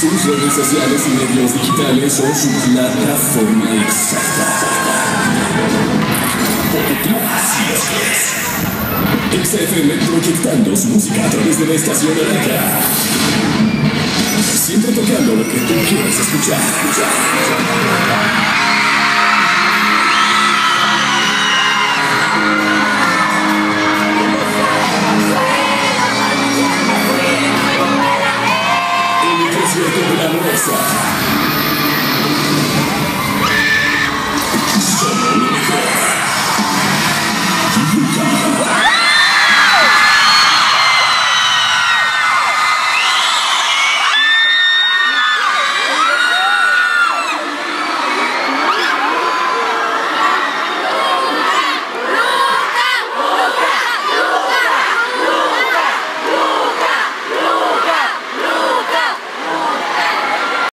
Sus redes sociales y medios digitales son su plataforma exacta. Porque tú así lo quieres. XFM proyectando su música a través de la estación naranja. Siempre tocando lo que tú quieres escuchar. El concierto de la Rosa.